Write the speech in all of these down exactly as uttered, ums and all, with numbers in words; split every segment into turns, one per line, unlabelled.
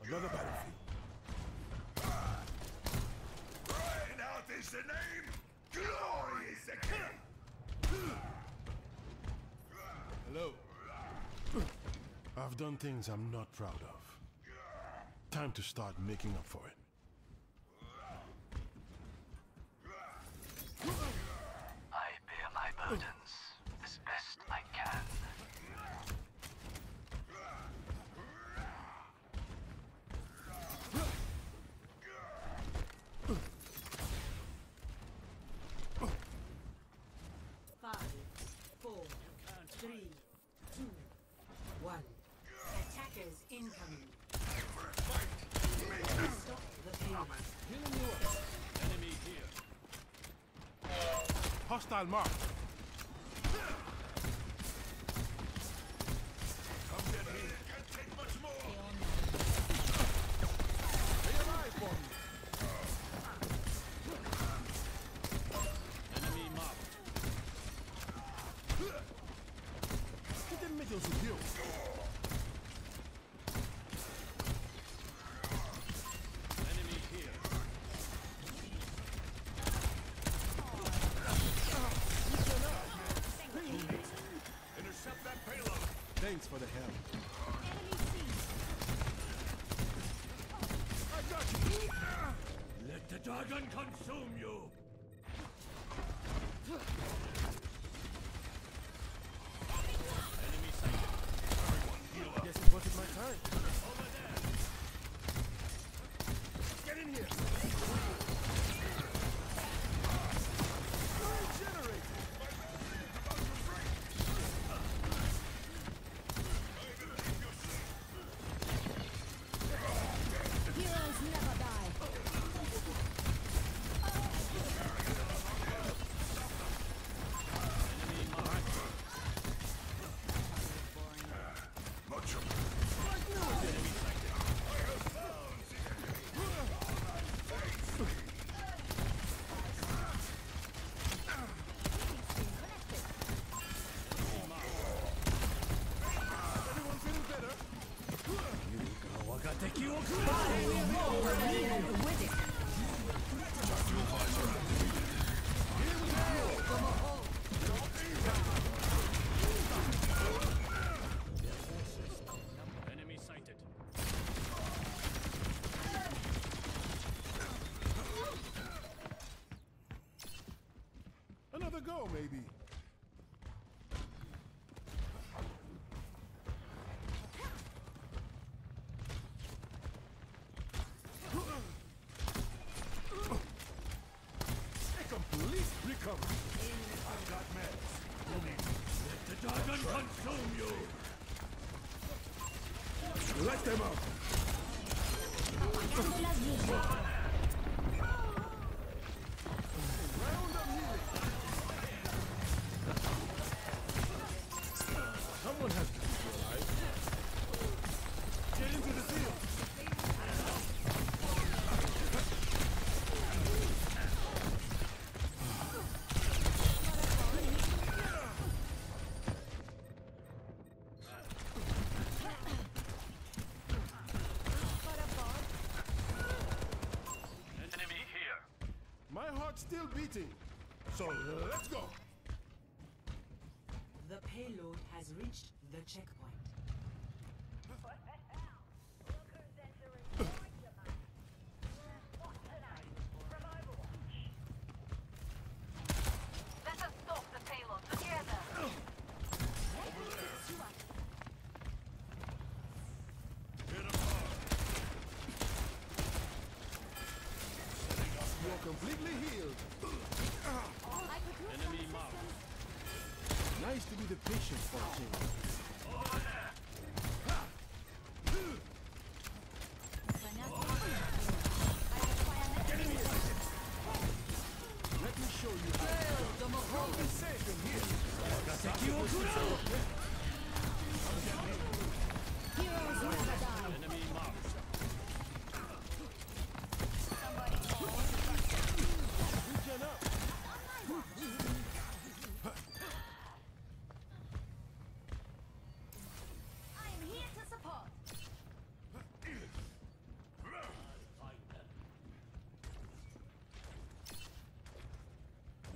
Another battlefield.
Reinhardt is the name. Glory is the king.
Hello. I've done things I'm not proud of. Time to start making up for it.
I bear my burdens as best I can.
Five, four, three, two, one. Attackers incoming. Stop the payload.
Healing you up.
Enemy here.
Hostile mark.
Come get me. Can't take much more.
Stay alive for me.
Enemy marked.
Get them middles with you.
Enemy here.
Intercept that payload.
Thanks for the help.
I got you. Let the dragon consume you.
Enemy sighted.
Everyone, heal up.
Guess it wasn't my time.
Over there.
Get in here. Regenerate.
Heroes never die.
Enemy marked.
Much of
Enemy sighted.
Everyone feeling better?
Enemy sighted.
Another go, maybe. A complete recovery.
I've got meds. Let the dragon consume you.
Let them out. Round of healing. Someone has to keep you alive. Get into the field.
Enemy here.
My heart's still beating. So let's go.
The payload has reached the checkpoint.
Let us stop the payload together.
Hit him hard.
You're completely healed.
Enemy marked.
Nice to be the patient for a change. Let me show you how to be safe in here.
Heroes never die.
Enemy marked.
Regen up.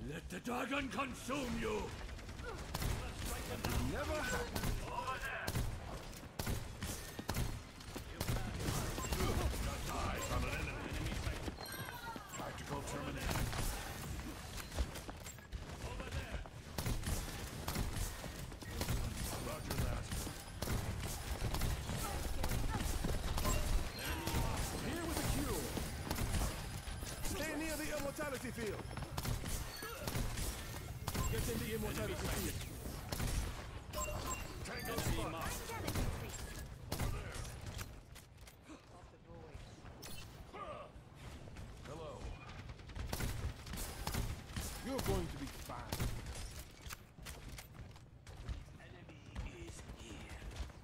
Let the dragon consume you!
Never happened.
Over there!
Eyes on an enemy. Tactical termination.
Over there.
Roger that.
Here with the cure. Stay near the immortality field. Get in the immortality field.
Tango
Enemy
spot.
marked.
Hello.
You're going to be fine.
Enemy is here.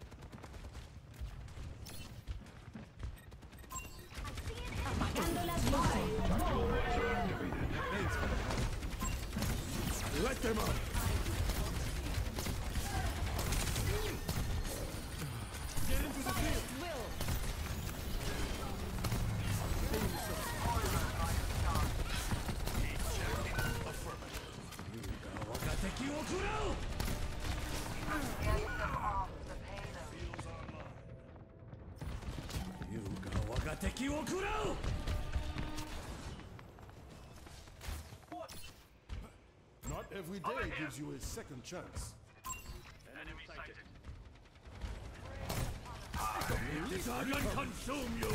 Apagando las luces.
Let them up. Get into the field.
Will.
Wagateki wo kurao! Yuga Wagateki wo kurao!
Not every day gives you a second chance.
Enemy sighted.
Let the dragon consume you!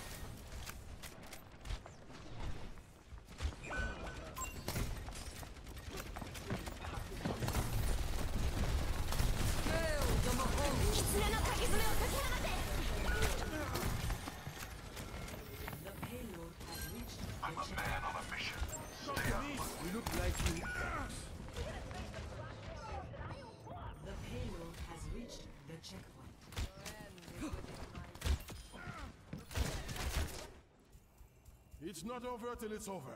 The payload has reached the
I'm a
checkpoint.
man on a mission.
Not me. We look like you.
The payload has reached the checkpoint.
It's not over till it's over.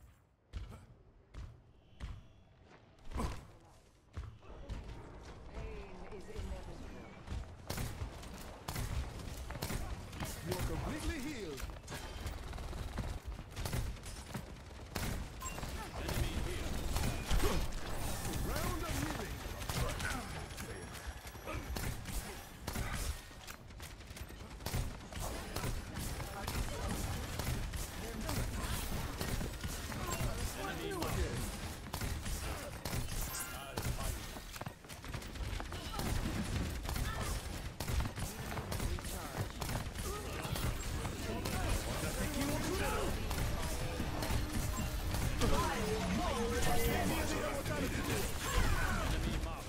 You're completely healed.
Enemy here.
Round of healing.
Enemy marked. Enemy marked.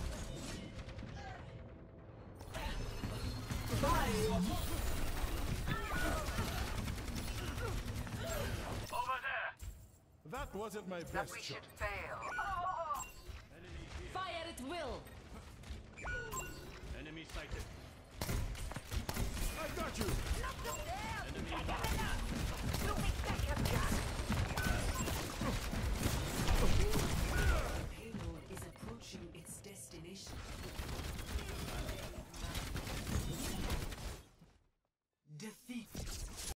Over there!
That wasn't my
That
best
we
shot.
should fail.
Enemy here.
Fire at will.
Enemy sighted.
I got you.
Enemy marked.